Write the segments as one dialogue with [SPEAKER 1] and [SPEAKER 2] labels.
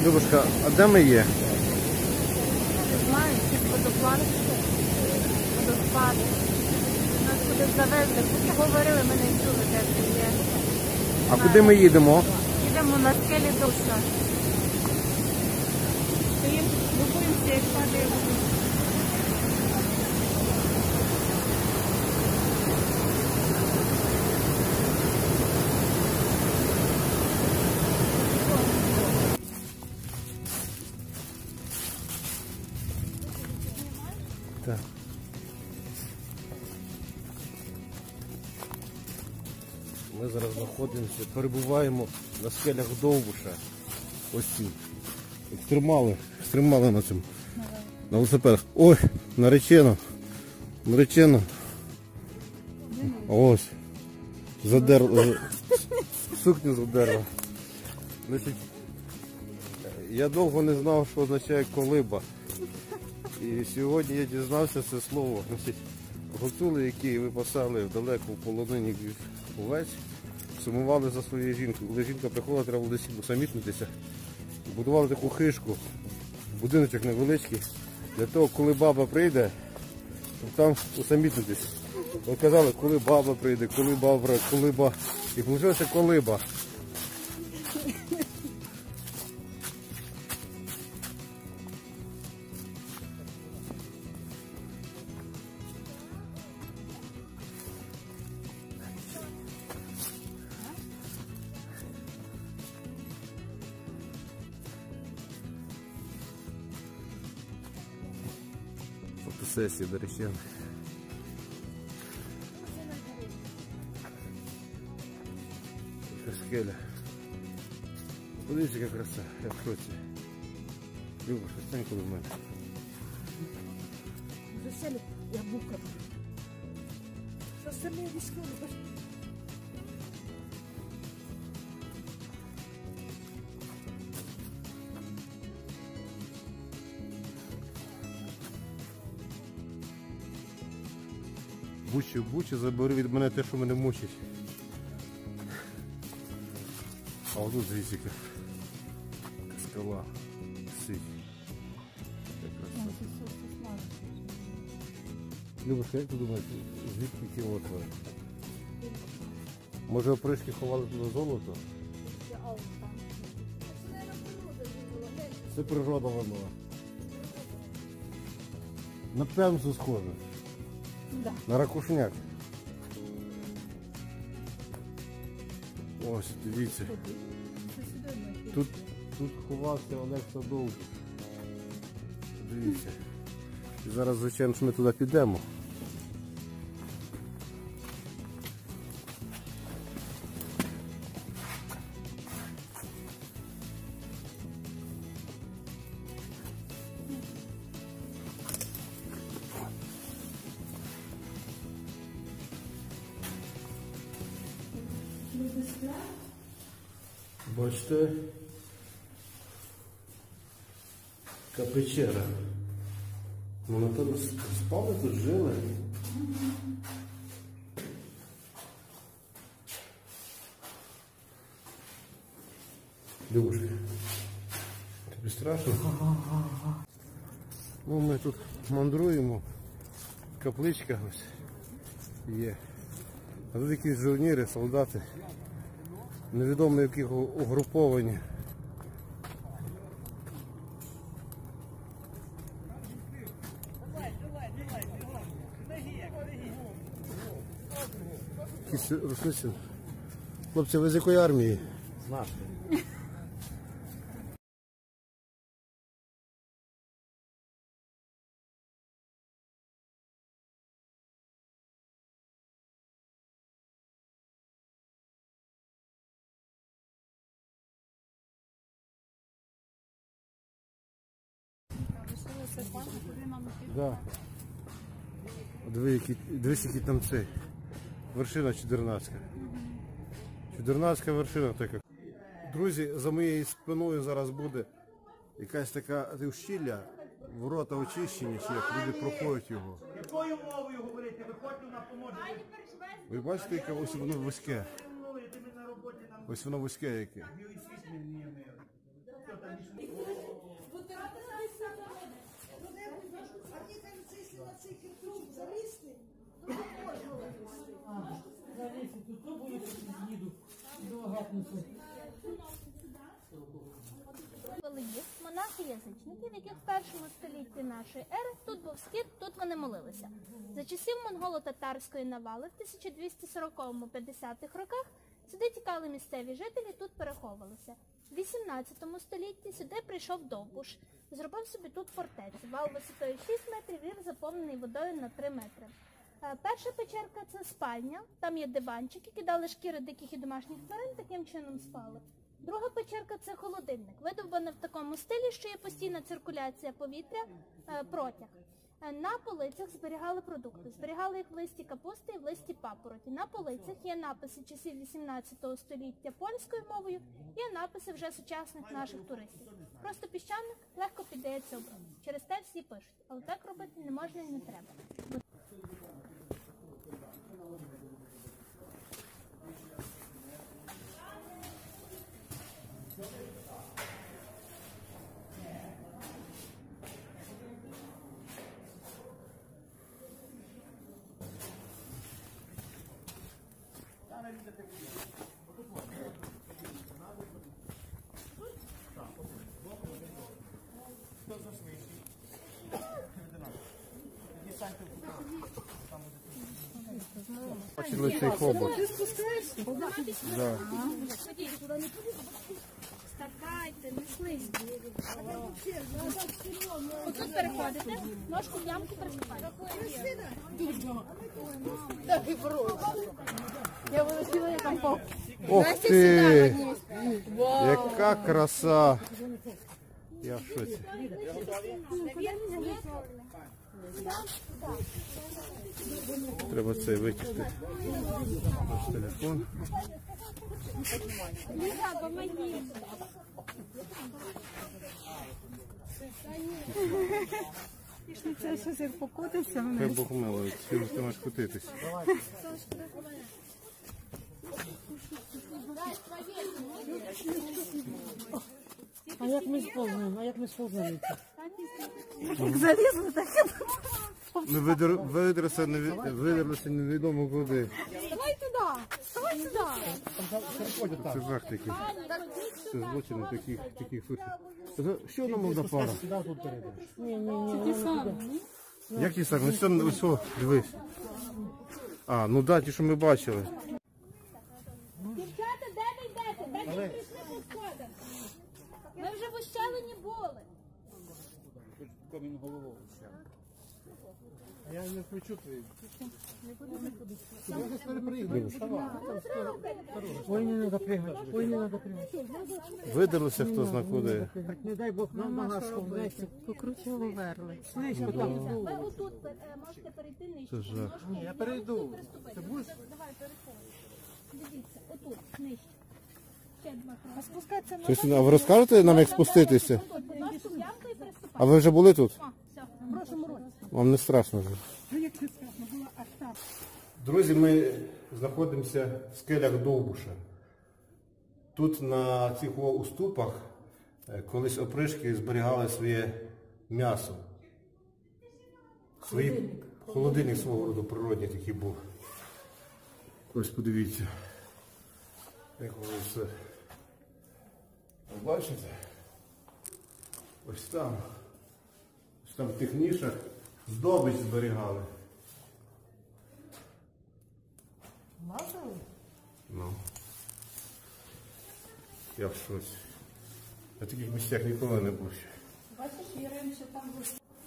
[SPEAKER 1] Любушка, а де ми є?
[SPEAKER 2] Не знаю, якісь водопади. Водоспади. Нас куди завезли. Поки говорили, ми не чули, де це є.
[SPEAKER 1] А куди ми їдемо?
[SPEAKER 2] Їдемо на скелі Душа. Стоїмо, любуємося, як падає вода.
[SPEAKER 1] Так. Ми зараз знаходимося, перебуваємо на скелях Довбуша. Ось ці. Екстремали на цьому. На велосипедах. Ой, наречено. Ось. Задерла. Сукню задерла. Значить, я довго не знав, що означає колиба. І сьогодні я дізнався це слово. Значить, гуцули, які випасали в далеку полонині овець, сумували за своєю жінкою. Коли жінка приходила, треба було десь усамітнитися. Будували таку хишку, будиночок невеличкий, для того, коли баба прийде, щоб там усамітнитись. От казали, коли баба прийде, колиба. І вийшла колиба. Фотосесія, до речі. Скеля. Подивіться, яка краса, я в шоці. Люба, стань коло мене.
[SPEAKER 3] Заселі, я бука. Заселі військові.
[SPEAKER 1] Бучі, забери від мене те, що мене мучить. А отут дивіться, яка скала сить. Любушка, як ти думаєш, звідки ті отвори? Може опришки ховали туди золото? Це природа вимила. На пемзу схоже.
[SPEAKER 2] Да.
[SPEAKER 1] На ракушняк. Ось, дивіться. Тут ховався Олекса Довбуш. Дивіться. І зараз, звичайно, ми туди підемо. Бачите, яка печера. Ну, напевно, спали тут, жили. Любушка, тобі страшно? Ну, ми тут мандруємо, капличка ось є. А тут якісь жовніри, солдати. Невідомо яких угруповані. Якісь рушниці. Хлопці, ви з якої армії? З нашої. Да. Дивись, який там цей. Вершина Чудернацька. Чудернацька вершина така. Друзі, за моєю спиною зараз буде якась така ущілля, ворота очищені, чи як люди проходять його.
[SPEAKER 4] Якою мовою говорити? Виходьте, вона поможе.
[SPEAKER 1] Ви бачите, яке ось воно вузьке. Ось воно вузьке яке.
[SPEAKER 5] Їх монахи-язичників, яких в першому столітті нашої ери тут був схід, тут вони молилися. За часів монголо-татарської навали в 1240-50-х роках сюди тікали місцеві жителі, тут переховувалися. В 18 столітті сюди прийшов Довбуш, зробив собі тут фортецю. Вал висотою 6 метрів, рів заповнений водою на 3 метри. Перша печерка – це спальня, там є диванчики, кидали шкіри диких і домашніх тварин, таким чином спали. Друга печерка – це холодильник, видовбана в такому стилі, що є постійна циркуляція повітря, протяг. На полицях зберігали продукти, зберігали їх в листі капусти і в листі папороті. На полицях є написи часів 18 століття польською мовою, є написи вже сучасних наших туристів. Просто піщаник легко піддається образу. Через те всі пишуть, але так робити не можна і не треба.
[SPEAKER 1] Бачили цей хобот. Да.
[SPEAKER 5] Стакайте, не слизьте. Отут переходите, ножку в ямку приступаєте. Я вилетіла, я там пop.
[SPEAKER 1] Ох ти! Яка краса! Я в шоці. Треба це витягти. Ось телефон.
[SPEAKER 2] Це щось як покотився.
[SPEAKER 1] Хай Бог милує, ти маєш котитись.
[SPEAKER 3] А як ми сповнимо?
[SPEAKER 2] Як залізли, так і
[SPEAKER 1] Ми видерлися невідомо куди.
[SPEAKER 2] давай туди, давай сюди.
[SPEAKER 1] Це жах такий. Це злочини таких випадків. Що нам можна пара? Як ті самі? Ось що, дивись. А, ну да, ті, що ми бачили.
[SPEAKER 5] Дівчата, де ви йдете? Де ви прийшли по сходах? Ми вже в ущелині були.
[SPEAKER 1] Я не включу твої.
[SPEAKER 3] Ой, не треба пригати. Ой, не треба пригати.
[SPEAKER 1] Видерлися хто зна куди.
[SPEAKER 3] Не дай Бог, нам нога сповнеться.
[SPEAKER 2] Покрутило верли.
[SPEAKER 3] Слизько там.
[SPEAKER 5] Ви отут можете перейти нижче.
[SPEAKER 1] Це жах.
[SPEAKER 3] Ні, я перейду.
[SPEAKER 5] Ти будеш? Давай, переходь. Дивіться, отут, нижче. Ще 2 кроки.
[SPEAKER 2] А спускатися на
[SPEAKER 1] Щось, а ви розкажете нам, як спуститися?
[SPEAKER 5] Отут, ножку в ямку і приступайте.
[SPEAKER 1] А ви вже були тут?
[SPEAKER 5] О, все.
[SPEAKER 2] в прошлому році.
[SPEAKER 1] Вам не страшно вже?
[SPEAKER 2] Ну як не страшно, було аж так.
[SPEAKER 1] Друзі, ми знаходимося в скелях Довбуша. Тут на цих уступах колись опришки зберігали своє м'ясо. Холодильник свого роду природній такий був. Ось подивіться, як воно все. Ви бачите? Ось там в тих нішах здобич зберігали.
[SPEAKER 2] Мазали?
[SPEAKER 1] Ну. Я в шоці. Я в таких місцях ніколи не був ще.
[SPEAKER 2] Бачиш, і раніше там був.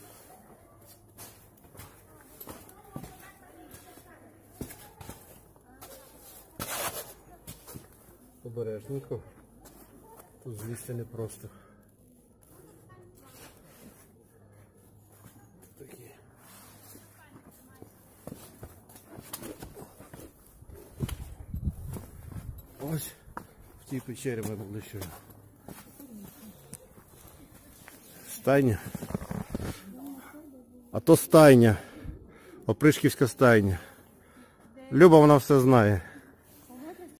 [SPEAKER 1] Обережненько. Тут злізти непросто. Такі. Ось в тій печері ми були щойно. Стайня. А то стайня. Опришківська стайня. Люба, вона все знає.